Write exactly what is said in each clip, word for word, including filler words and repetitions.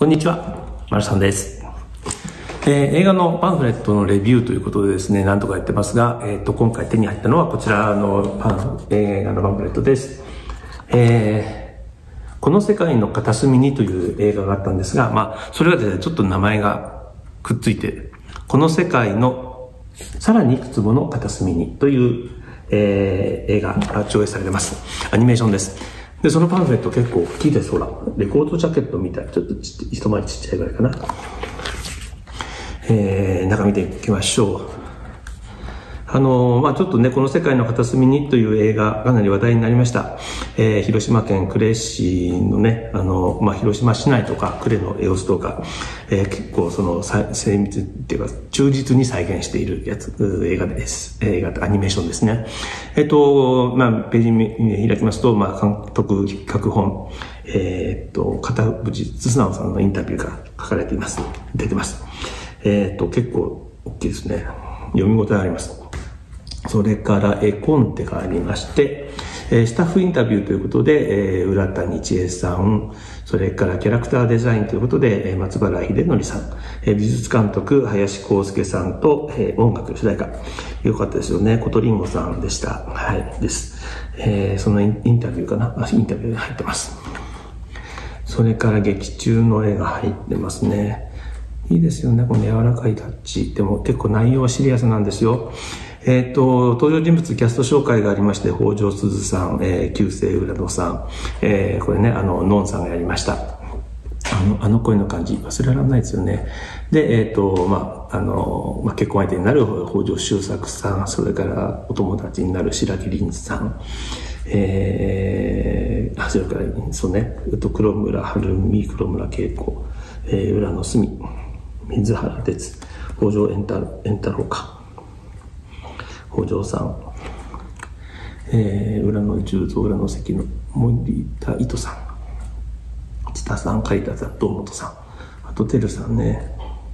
こんにちは、丸さんです。えー、映画のパンフレットのレビューということでですね、何とかやってますが、えー、と今回手に入ったのはこちらのパン、映画のパンフレットです。えー、この世界の片隅にという映画があったんですが、まあ、それがですね、ちょっと名前がくっついて、この世界のさらにいくつもの片隅にという、えー、映画が上映されてます。アニメーションです。で、そのパンフレット結構大きいです。ほら、レコードジャケットみたい。ちょっとち一回りちっちゃいぐらいかな。えー、中見ていきましょう。あのー、まあちょっとね、この世界の片隅にという映画、かなり話題になりました。えー、広島県呉市のね、あのー、まあ広島市内とか、呉の様子とか、えー、結構その、精密っていうか、忠実に再現しているやつ、映画です。映画、アニメーションですね。えっと、まあページ開きますと、まあ監督、脚本、えー、っと、片渕素直さんのインタビューが書かれています。出てます。えー、っと、結構大きいですね。読み応えあります。それから絵コンテがありまして、えー、スタッフインタビューということで、えー、浦谷千恵さん、それからキャラクターデザインということで、えー、松原秀則さん、えー、美術監督林康介さんと、えー、音楽主題歌。よかったですよね。コトリンゴさんでした。はい、です。えー、そのインタビューかなあ、インタビューが入ってます。それから劇中の絵が入ってますね。いいですよね。この柔らかいタッチ。でも結構内容はシリアスなんですよ。えっ、ー、と、登場人物キャスト紹介がありまして、北条すずさん、えー、旧姓浦野さん、えー、これね、あの、のんさんがやりました。あの、あの声の感じ、忘れられないですよね。で、えっ、ー、と、まあ、あの、まあ、結婚相手になる北条周作さん、それからお友達になる白木凛さん、えー、あ、それから、そうね、黒村晴美、黒村恵子、えー、浦野澄、水原哲、北条円太郎か。北条さん、えー、浦野十三、浦野関の森田糸さん、千田さん、刈田さん、堂本さん、あと照さんね。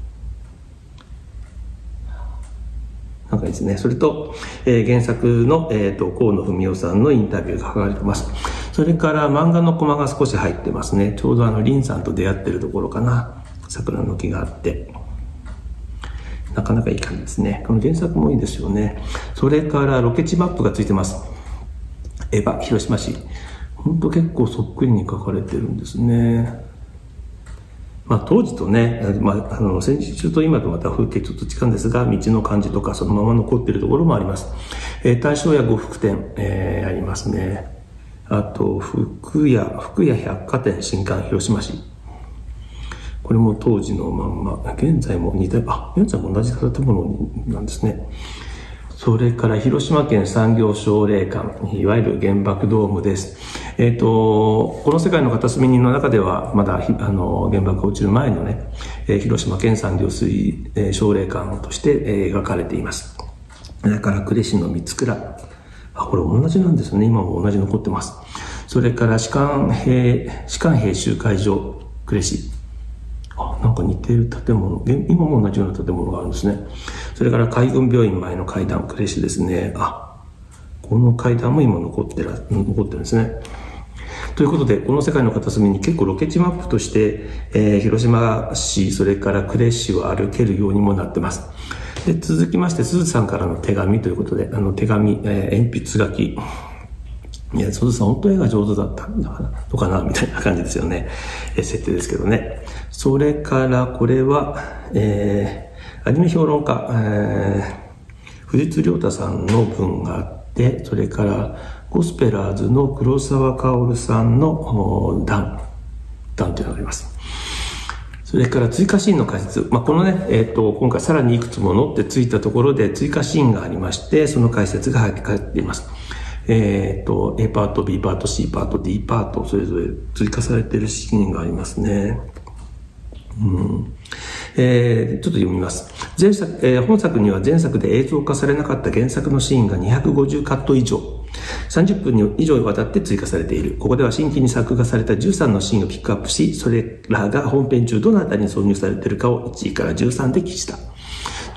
なんかいいですね。それと、えー、原作の、えーと、河野文夫さんのインタビューが書かれてます。それから漫画のコマが少し入ってますね。ちょうどあの、凛さんと出会ってるところかな。桜の木があって。なかなかいい感じですね。この原作もいいですよね。それからロケ地マップがついてます。エヴァ、広島市。ほんと結構そっくりに書かれてるんですね。まあ当時とね、まああの戦時中と今とまた風景ちょっと違うんですが、道の感じとかそのまま残ってるところもあります。えー、大正屋呉服店、えー、ありますね。あと、福屋、福屋百貨店新館広島市。これも当時のまんま、現在も似た、あ、現在も同じ建物なんですね。それから広島県産業奨励館、いわゆる原爆ドームです。えっと、この世界の片隅にの中では、まだ、あの、原爆が落ちる前のね、えー、広島県産業水、えー、奨励館として、えー、描かれています。それから呉市の三倉。あ、これ同じなんですね。今も同じ残ってます。それから士官兵、士官兵集会場、呉市。あ、なんか似ている建物、今も同じような建物があるんですね。それから海軍病院前の階段、呉市ですね。あ、この階段も今残ってる、残ってるんですね。ということで、この世界の片隅に結構ロケ地マップとして、えー、広島市、それから呉市を歩けるようにもなってます。で、続きまして、すずさんからの手紙ということで、あの手紙、えー、鉛筆書き。いや、すずさん本当絵が上手だったんだからのかなみたいな感じですよね。えー、設定ですけどね。それからこれは、えー、アニメ評論家、えー、藤津亮太さんの文があって、それからゴスペラーズの黒沢薫さんの段、段というのがあります。それから追加シーンの解説。まあ、このね、えっと、今回さらにいくつものってついたところで追加シーンがありまして、その解説が入っています。えっと、A パート、B パート、C パート、D パート、それぞれ追加されているシーンがありますね。うんえー、ちょっと読みます。前作、えー、本作には前作で映像化されなかった原作のシーンがにひゃくごじゅうカット以上、さんじゅっぷん以上にわたって追加されている。ここでは新規に作画されたじゅうさんのシーンをピックアップし、それらが本編中どのあたりに挿入されているかをいちいからじゅうさんで記した。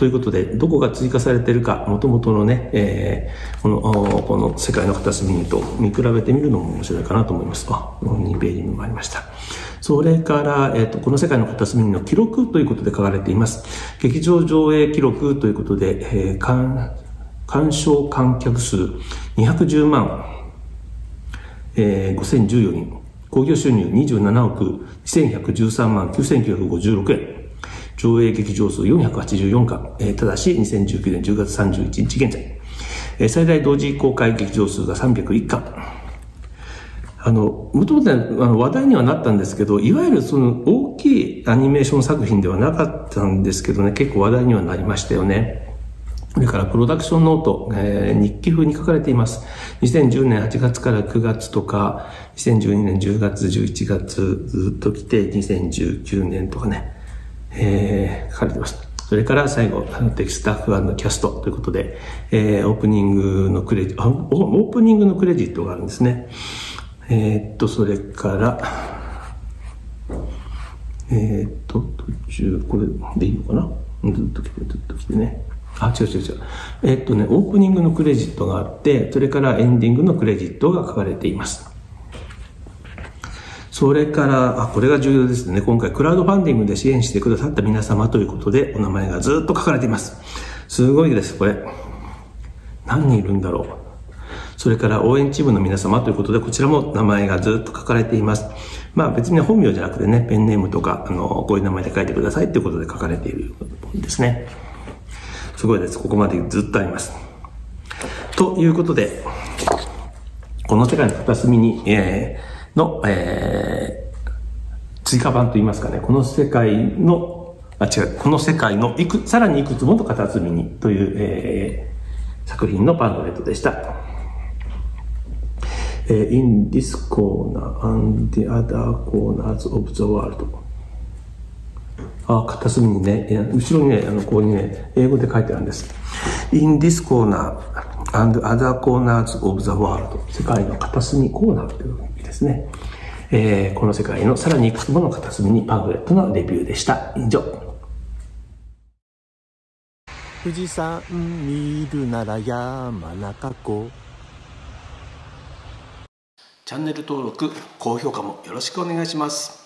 ということで、どこが追加されているか、もともとのね、えー、この、この世界の片隅と見比べてみるのも面白いかなと思います。あ、にページにもありました。それから、えっと、この世界の片隅の記録ということで書かれています。劇場上映記録ということで、えー、鑑賞観客数にひゃくじゅうまん、えー、ごせんじゅうよにん、興行収入にじゅうななおくにせんひゃくじゅうさんまんきゅうせんきゅうひゃくごじゅうろくえん、上映劇場数よんひゃくはちじゅうよんかん、えー、ただしにせんじゅうきゅうねんじゅうがつさんじゅういちにち現在、えー、最大同時公開劇場数がさんびゃくいっかん。あの、もともとあの話題にはなったんですけど、いわゆるその大きいアニメーション作品ではなかったんですけどね、結構話題にはなりましたよね。それからプロダクションノート、えー、日記風に書かれています。にせんじゅうねんはちがつからくがつとか、にせんじゅうにねんじゅうがつ、じゅういちがつずっと来て、にせんじゅうきゅうねんとかね、えー、書かれています。それから最後、テキスタッフ&キャストということで、えー、オープニングのクレジット、オープニングのクレジットがあるんですね。えー、っと、それから、えー、っと、途中、これでいいのかな？ずっと来て、ずっと来てね。あ、違う違う違う。えー、っとね、オープニングのクレジットがあって、それからエンディングのクレジットが書かれています。それから、あ、これが重要ですね。今回、クラウドファンディングで支援してくださった皆様ということで、お名前がずっと書かれています。すごいです、これ。何人いるんだろう。それから応援チームの皆様ということで、こちらも名前がずっと書かれています。まあ別に本名じゃなくてね、ペンネームとか、あの、こういう名前で書いてくださいということで書かれているんですね。すごいです。ここまでずっとあります。ということで、この世界の片隅に、えー、の、えー、追加版といいますかね、この世界の、あ、違う、この世界のいく、さらにいくつもの片隅にという、えー、作品のパンフレットでした。In this corner and the other corners of the world. あ、片隅にね、後ろにね、あの、ここにね、英語で書いてあるんです。In this corner and other corners of the world. 世界の片隅コーナーという意味ですね。えー、この世界のさらにいくつもの片隅にパンフレットのレビューでした。以上。 富士山見るなら山中湖。 チャンネル登録、高評価もよろしくお願いします。